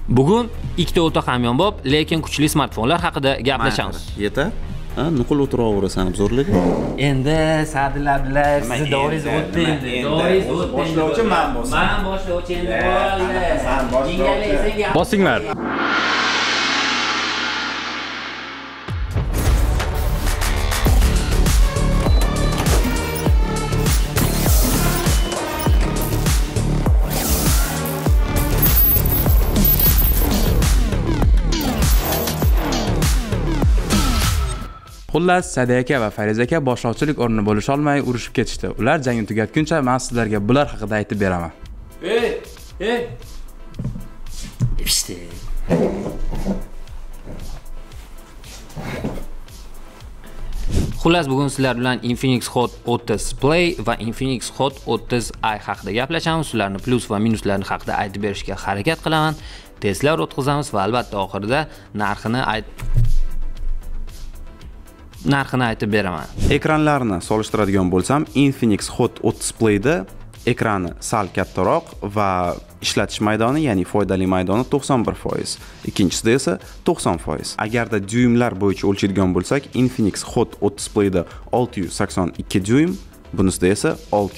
Bugun ikkita o'ta hamyonbop, lekin kuchli smartfonlar haqida gaplashamiz. Yetar? Ha, nuqul o'tiraverasan zo'rlik. Endi sadilablar, siz doringiz o'tdi endi. Doringiz o'tdi. Boshlovchi men bo'lsam. Men boshlovchi endi bo'ldi. Sen boshlovchi. Bosinglar. Xullas, Sa'diy aka va Fariz aka boshlovchilik o'rnini bo'lisha olmay urushib ketishdi. Ular jangni tugatguncha men sizlarga bular haqida aytib beraman. İşte. Xullas, bugun sizlar bilan Infinix Hot 30 Play va Infinix Hot 30i haqida gaplashamiz. Ularning plus va minuslarini haqida aytib berishga harakat qilaman. Testlar o'tkazamiz va albatta oxirida narxini aytib beraman. Ekranlarni solishtiradigan bo'lsam, Infinix Hot 30 Play'da ekrani sal kattaroq va ishlatish maydoni, ya'ni foydali maydoni 91%. Ikkinchisida esa 90%. Agarda dyuymlar bo'yicha o'lchaydigan bo'lsak, Infinix Hot 30 Play'da 682 dyuym, bunisida esa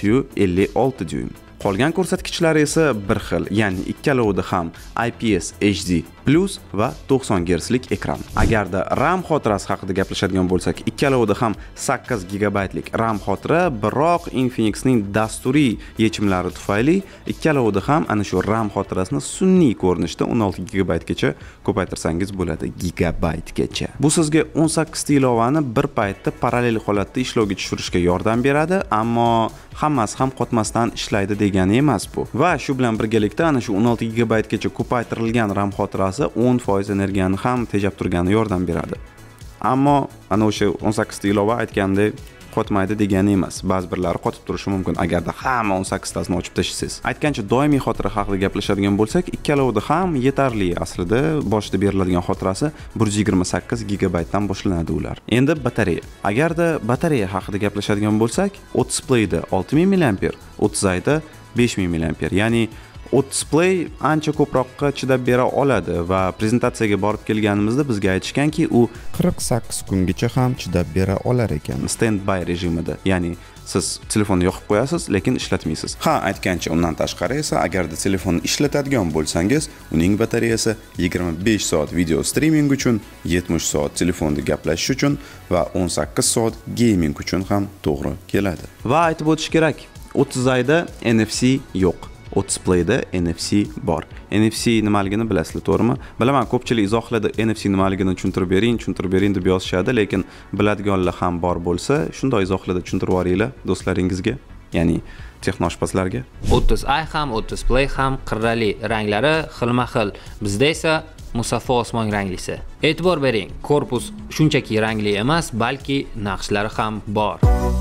656 dyuym. Qolgan ko'rsatkichlari esa bir xil, ya'ni ikkalovida ham IPS HD Plus va 90 Hzlik ekran. Agarda RAM xotirasi haqida gaplashadigan bo'lsak, ikkalovida ham 8 GB lik RAM xotira, biroq Infinixning dasturiy yechimlari tufayli ikkalovida ham ana shu RAM xotirasini sun'iy ko'rinishda 16 GB gacha ko'paytirsangiz bo'ladi, gigabaytgacha. Bu sizga 18 ta ilovani bir paytda parallel holatda ishlovga tushirishga yordam beradi, ammo hammasi ham qotmasdan ishlaydi degani emas bu. Va shu bilan birgalikda ana shu 16 GB gacha ko'paytirilgan RAM xotirasi 10% energiyani ham tejab turgani yordam beradi. Ammo ana o'sha 18 ta ilova aytgandek qotmaydi degani emas. Ba'zi birlari qotib turishi mumkin agarda hamma 18 tasini ochib tashlasangiz. Aytgancha doimiy xotira haqida gaplashadigan bo'lsak, ikkalovida ham yetarli aslida boshida beriladigan xotirasi 128 GB dan boshlanadi ular. Endi batareya. Agarda batareya haqida gaplashadigan bo'lsak, 30 Play'da 6000 mAh, 30i'da 5000 mAh. Ya'ni 30 Play ancha ko'proqqa chidab bera oladi va prezentatsiyaga borib kelganimizda bizga aytishganki, u 48 kungacha ham chidab bera olar ekan. Standby rejimida. Ya'ni siz telefonni yoqib qo'yasiz, lekin ishlatmaysiz. Ha, aytgancha undan tashqari esa agarda telefonni ishlatadigan bo'lsangiz, uning batareyasi 25 soat video streaming uchun, 70 soat telefonda gaplashish uchun va 18 soat gaming uchun ham to'g'ri keladi. Va aytib o'tish kerak, 30i'da NFC yo'q. 30 Play'da NFC bor. NFC nimaligini bilasizlar, to'g'rimi? Bilaman, ko'pchilik izohladi, NFC nimaligini tushuntirib bering deb yozishadi, lekin biladiganlar ham bor bo'lsa, shunday izohlada tushuntirib yuboringlar do'stlaringizga, ya'ni texnoshpazlarga. 30i ham, 30 Play ham qirrali, ranglari xilma-xil. Bizda esa musaffo osmon ranglisi. E'tibor bering, korpus shunchaki rangli emas, balki naqshlari ham bor.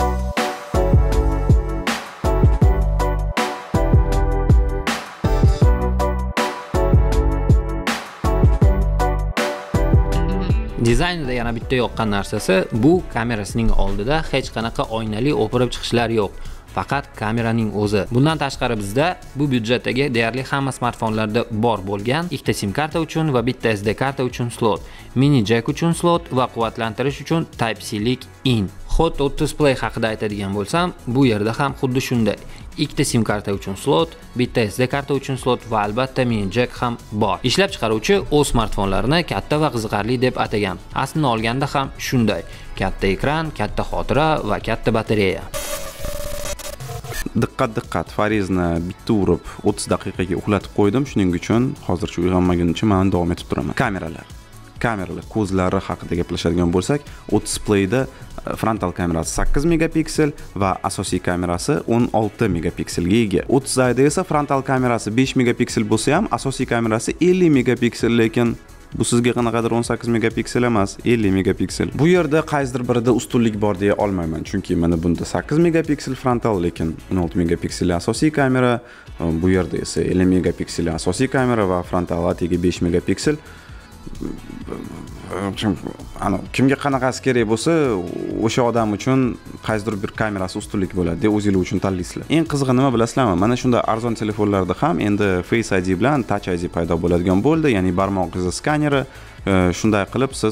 Dizaynida yana bitta yoqqan narsasi, bu kamerasining oldida hech qanaqa oynali o'pirib chiqishlar yo'q. Faqat kameraning o'zi. Bundan tashqari bizda bu byudjetdagi deyarli hamma smartfonlarda bor bo'lgan ikkita SIM karta uchun va bitta SD karta uchun slot, mini jack uchun slot va quvvatlantirish uchun Type-C lik in. Hot 30 Play haqida aytadigan bo'lsam, bu yerda ham xuddi shunday. Ikkita SIM karta uchun slot, bitta SD karta uchun slot va albatta mini jack ham bor. Ishlab chiqaruvchi o'z smartfonlarini katta va qiziqarli deb atagan. Aslini olganda ham shunday. Katta ekran, katta xotira va katta batareya. Diqqat, Farizni bitta urib 30 daqiqaga uxlatib qo'ydim. Shuning uchun hozircha uyg'onmagunicha men davom etib turaman. Kameralar ko'zlari haqida gaplashadigan bo'lsak, 30 Play'da frontal kamerasi 8 megapiksel va asosiy kamerasi 16 megapikselga ega. 30i'da esa frontal kamerasi 5 megapiksel bo'lsa ham, asosiy kamerasi 50 megapiksel, lekin bu sizga qanaqadir 18 megapiksel emas, 50 megapiksel. Bu yerda qaysidir birida ustunlik bor deya olmayman, chunki mana bunda 8 megapiksel frontal, lekin 16 megapiksel asosiy kamera, bu yerda esa 50 megapiksel asosiy kamera va frontal atiga 5 megapiksel. kimga qanaqasi kerak bo'lsa, o'sha odam uchun qaysidir bir kamerasi ustunlik bo'ladi deb o'zingizlar uchun tanlaysizlar. Eng qizig'i nima bilasizlarmi? Mana shunda arzon telefonlarda ham endi Face ID bilan Touch ID paydo bo'ladigan bo'ldi, ya'ni barmog'ingiz skaneri, shunday qilib siz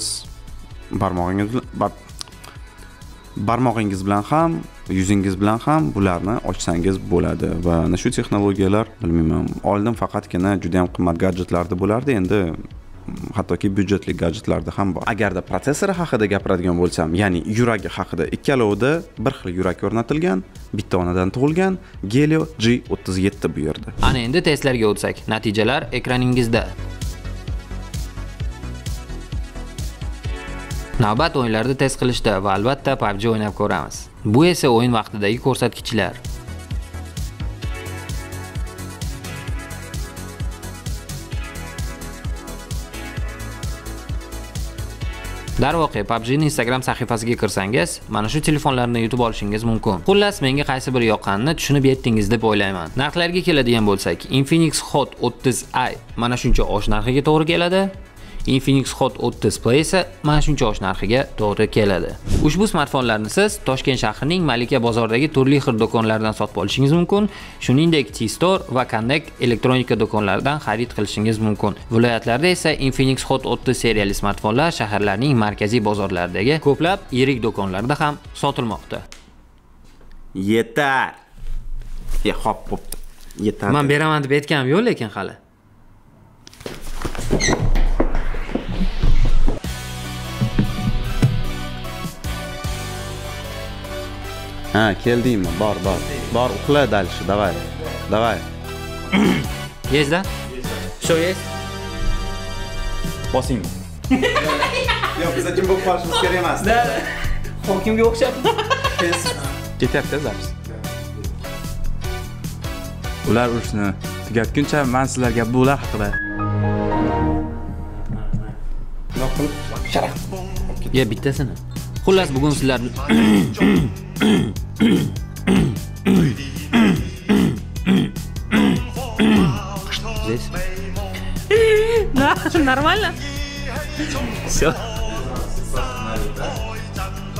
barmog'ingiz bilan ham, yuzingiz bilan ham bularni ochsangiz bo'ladi va ana shu texnologiyalar, bilmayman, oldin faqatgina juda ham qimmat gadjetlarda bo'lardi, endi hattoki byudjetli gadjetlarda ham bor. Agarda protsessori haqida gapiradigan bo'lsam, ya'ni yuragi haqida, ikkalovida bir xil yurak o'rnatilgan, bitta onadan tug'ilgan Helio G37 bu yerda. Ana endi testlarga o'tsak, natijalar ekraningizda. Navbat o'yinlarda test qilishda va albatta PUBG o'ynab ko'ramiz. Bu esa o'yin vaqtidagi ko'rsatkichlar. Darvoqe, PUBG'ning Instagram sahifasiga kirsangiz, mana shu telefonlarni yutib olishingiz mumkin. Xullas, menga qaysi biri yoqqanini tushunib yetdingiz deb o'ylayman. Narxlarga keladigan bo'lsak, Infinix Hot 30i mana shuncha osh narxiga to'g'ri keladi. Infinix Hot 30 Play esa mana shuncha osh narxiga to'g'ri keladi. Ushbu smartfonlarni siz Toshkent shahrining Malika bozoridagi turli xil do'konlardan sotib olishingiz mumkin. Shuningdek, T-Store va Connect elektronika do'konlaridan xarid qilishingiz mumkin. Viloyatlarda esa Infinix Hot 30 seriyali smartfonlar shaharlarning markaziy bozorlaridagi ko'plab yirik do'konlarda ham sotilmoqda. Yetar. Hop, yetar. Men beraman deb aytganim yo'q, lekin hali. Ha, keldingmi? Bor, uxla dальше, давай. Есть, да? Всё есть? Bosing. Yo'q, biz jim bo'lib qolishimiz kerak emas. Hokimga o'xshab. Ketyapti zapis. Ular urushni tugatguncha men sizlarga bular haqida. Ya bittasini. Xullas, bugun sizlar Здесь? Да, нормально? Все.